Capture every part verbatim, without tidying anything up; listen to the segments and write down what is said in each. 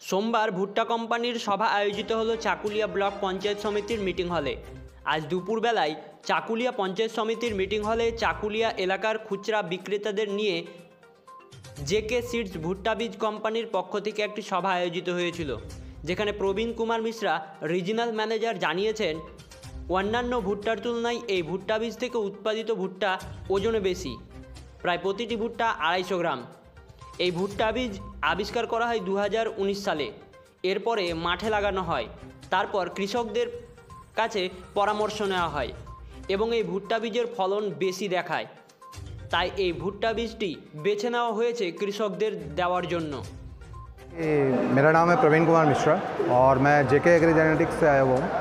সোমবার ভুট্টা কোম্পানির সভা আয়োজিত হলো চাকুলিয়া ব্লক পঞ্চায়েত সমিতির মিটিং হলে। আজ দুপুরবেলায় চাকুলিয়া পঞ্চায়েত সমিতির মিটিং হলে চাকুলিয়া এলাকার খুচরা বিক্রেতাদের নিয়ে জেকে সিডস ভুট্টা বীজ কোম্পানির পক্ষ থেকে একটি সভা আয়োজিত হয়েছিল, যেখানে প্রবীণ কুমার মিশ্রা রিজিনাল ম্যানেজার জানিয়েছেন, অন্যান্য ভুট্টার তুলনায় এই ভুট্টা বীজ থেকে উৎপাদিত ভুট্টা ওজনে বেশি, প্রায় প্রতিটি ভুট্টা আড়াইশো গ্রাম। এই ভুট্টা বীজ আবিষ্কার করা হয় দু হাজার উনিশ সালে। এরপরে মাঠে লাগানো হয়, তারপর কৃষকদের কাছে পরামর্শ নেওয়া হয় এবং এই ভুট্টা বীজের ফলন বেশি দেখায়। তাই এই ভুট্টা বীজটি বেছে নেওয়া হয়েছে কৃষকদের দেওয়ার জন্য। मेरा नाम है प्रवीण कुमार मिश्रा और मैं जेके एग्री जेनेटिक्स से आया हुआ हूँ।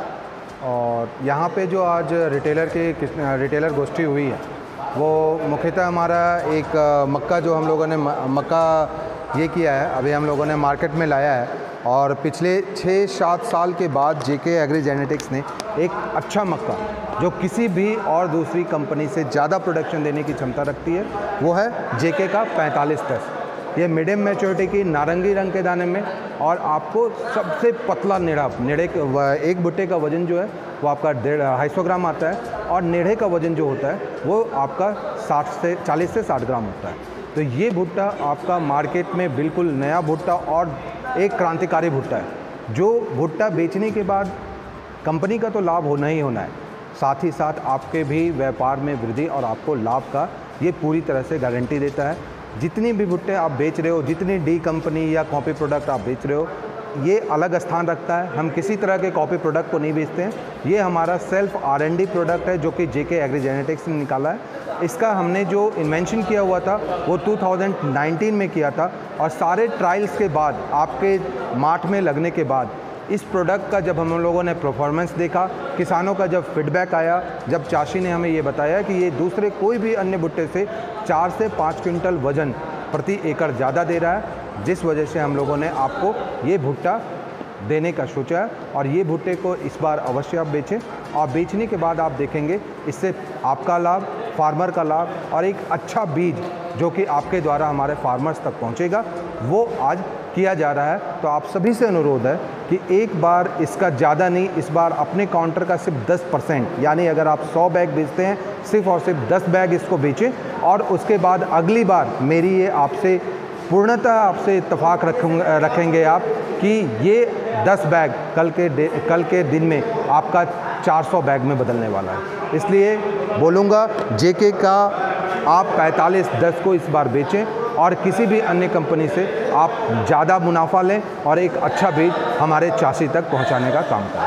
और यहाँ पे जो आज रिटेलर की रिटेलर गोष्ठी हुई है, वो मुख्यतः हमारा एक मक्का जो हम लोगों ने मक्का ये किया है, अभी हम लोगों ने मार्केट में लाया है। और पिछले छः सात साल के बाद जेके एग्री जेनेटिक्स ने एक अच्छा मक्का जो किसी भी और दूसरी कंपनी से ज़्यादा प्रोडक्शन देने की क्षमता रखती है, वो है जेके का पैंतालीस दस। ये मीडियम मैच्योरिटी की नारंगी रंग के दाने में, और आपको सबसे पतला नेड़ा नेड़े एक भुट्टे का वज़न जो है वो आपका डेढ़ ढाई सौ ग्राम आता है, और नेड़े का वज़न जो होता है वो आपका साठ से चालीस से साठ ग्राम होता है। तो ये भुट्टा आपका मार्केट में बिल्कुल नया भुट्टा और एक क्रांतिकारी भुट्टा है, जो भुट्टा बेचने के बाद कंपनी का तो लाभ होना ही होना है, साथ ही साथ आपके भी व्यापार में वृद्धि और आपको लाभ का ये पूरी तरह से गारंटी देता है। जितनी भी भुट्टे आप बेच रहे हो, जितनी डी कंपनी या कॉपी प्रोडक्ट आप बेच रहे हो, ये अलग स्थान रखता है। हम किसी तरह के कॉपी प्रोडक्ट को नहीं बेचते हैं। ये हमारा self R and D product है, जो कि जेके एग्री जेनेटिक्स ने निकाला है। इसका हमने जो इन्वेंशन किया हुआ था वो दो हज़ार उन्नीस में किया था, और सारे ट्रायल्स के बाद, आपके मार्ट में लगने के बाद, इस प्रोडक्ट का जब हम लोगों ने परफॉर्मेंस देखा, किसानों का जब फीडबैक आया, जब चाषी ने हमें ये बताया कि ये दूसरे कोई भी अन्य भुट्टे से चार से पाँच क्विंटल वजन प्रति एकड़ ज़्यादा दे रहा है, जिस वजह से हम लोगों ने आपको ये भुट्टा देने का सोचा है। और ये भुट्टे को इस बार अवश्य आप बेचें, और बेचने के बाद आप देखेंगे इससे आपका लाभ, फार्मर का लाभ, और एक अच्छा बीज जो कि आपके द्वारा हमारे फार्मर्स तक पहुंचेगा, वो आज किया जा रहा है। तो आप सभी से अनुरोध है कि एक बार इसका ज़्यादा नहीं, इस बार अपने काउंटर का सिर्फ दस परसेंट, यानी अगर आप सौ बैग बेचते हैं, सिर्फ और सिर्फ दस बैग इसको बेचें। और उसके बाद अगली बार मेरी ये आपसे पूर्णतः आपसे इत्तेफाक रखूँगा रखेंगे आप कि ये दस बैग कल के कल के दिन में आपका चार सौ बैग में बदलने वाला है। इसलिए बोलूँगा, जेके का आप पैंतालीस दस को इस बार बेचें, और किसी भी अन्य कंपनी से आप ज़्यादा मुनाफा लें और एक अच्छा बीज हमारे चाषी तक पहुंचाने का काम करें।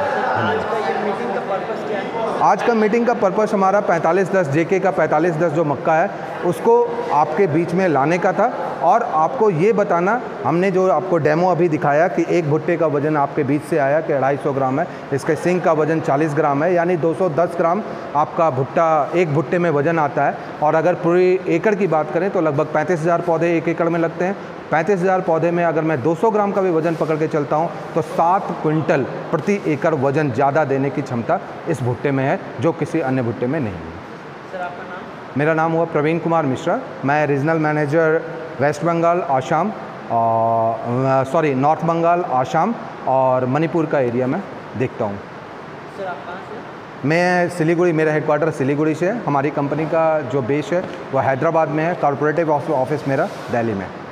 आज का मीटिंग का पर्पस हमारा पैंतालीस दस जेके का पैंतालीस दस जो मक्का है, उसको आपके बीच में लाने का था, और आपको ये बताना, हमने जो आपको डेमो अभी दिखाया कि एक भुट्टे का वज़न आपके बीच से आया कि अढ़ाई सौ ग्राम है, इसके सिंग का वज़न चालीस ग्राम है, यानी दो सौ दस ग्राम आपका भुट्टा एक भुट्टे में वज़न आता है। और अगर पूरी एकड़ की बात करें तो लगभग पैंतीस हज़ार पौधे एक एकड़ में लगते हैं। पैंतीस हज़ार पौधे में अगर मैं दो सौ ग्राम का भी वज़न पकड़ के चलता हूँ तो सात क्विंटल प्रति एकड़ वज़न ज़्यादा देने की क्षमता इस भुट्टे में है, जो किसी अन्य भुट्टे में नहीं है। सर, आपका नाम? मेरा नाम हुआ प्रवीण कुमार मिश्रा। मैं regional manager West Bengal, Assam, sorry north Bengal, Assam और मणिपुर का एरिया में देखता हूँ। सर, आप कहाँ से? मैं सिलीगुड़ी, मेरा हेडक्वार्टर सिलीगुड़ी से है। हमारी कंपनी का जो बेस है वो हैदराबाद में है। कॉर्पोरेटिव ऑफिस मेरा दिल्ली में।